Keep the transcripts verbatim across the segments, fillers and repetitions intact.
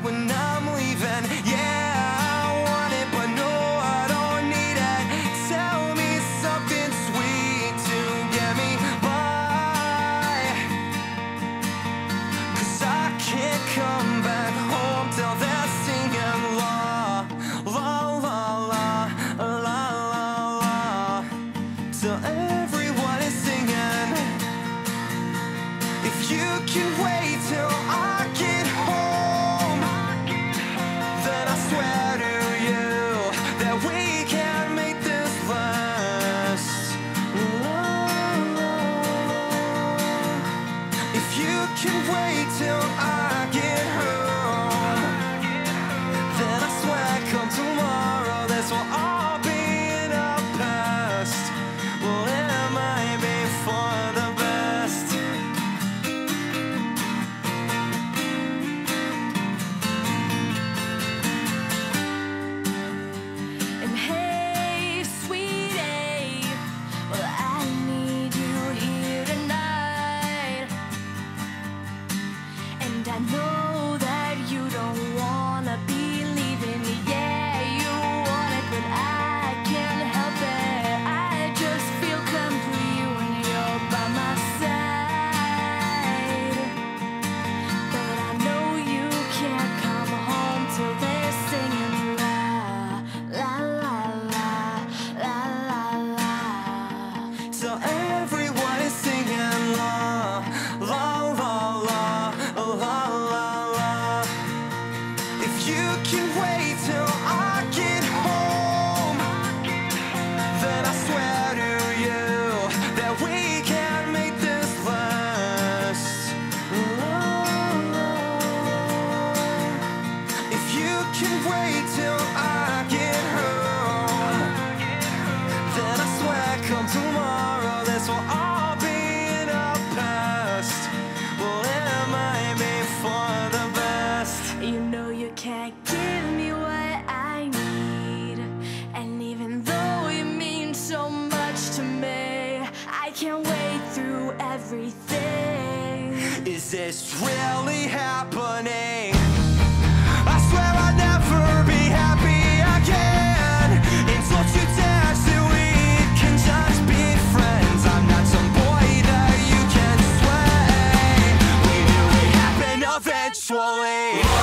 when I'm leaving. Yeah, I want it, but no, I don't need it. Tell me something sweet to get me by, 'cause I can't come back home till they're singing la, la, la, la, la, la, la. Till everyone is singing. If you can wait till I get home, then I swear to you that we can make this last. If you can wait till I get home, then I swear come tomorrow this will all be in our past. Well, it might be for the best. And hey, sweetie, well, I need you here tonight. And I know that you don't wanna be leaving. Yeah, you want it, but I can't help it. I just feel complete when you're by my side. But I know you can't come home till they're singing la, la, la, la, la, la, la. So everyone is singing la, la, la, la, la, la, la. If you can wait till I get home, then I swear to you that we can make this last. If you can wait till I get home, then I swear come tomorrow this will all be in our past. Well, it might be for the best. You know you can't give me what I need. And even though you mean so much to me, I can't wait through everything. Is this really happening? I swear I'll never be happy again until you dance that we can just be friends. I'm not some boy that you can sway. We knew it happened eventually.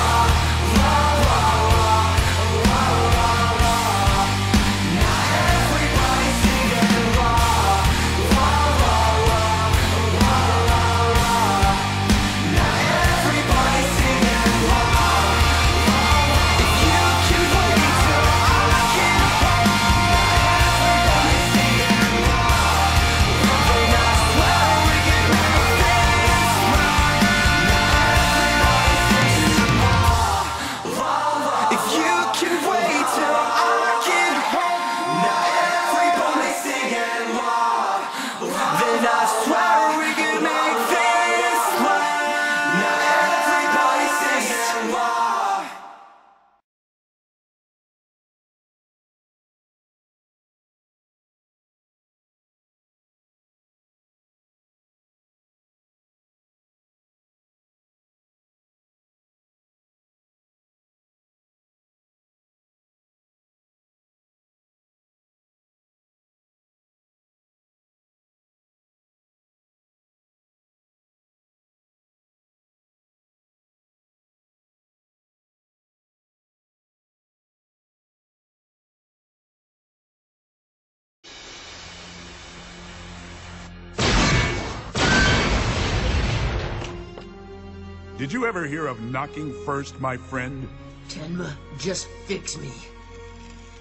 Now everybody's singing la, la, la, la, la, la, la. Now everybody's singing la, la, la. If you can wait till I get home, everybody's singing la, la, la. Then I swear we can make this right. Now everybody's singing la, la, la. If you can wait till I get home, now everybody's singing la, la. Then I swear we can make this right. Now everybody's singing la. Did you ever hear of knocking first, my friend? Tenma, just fix me.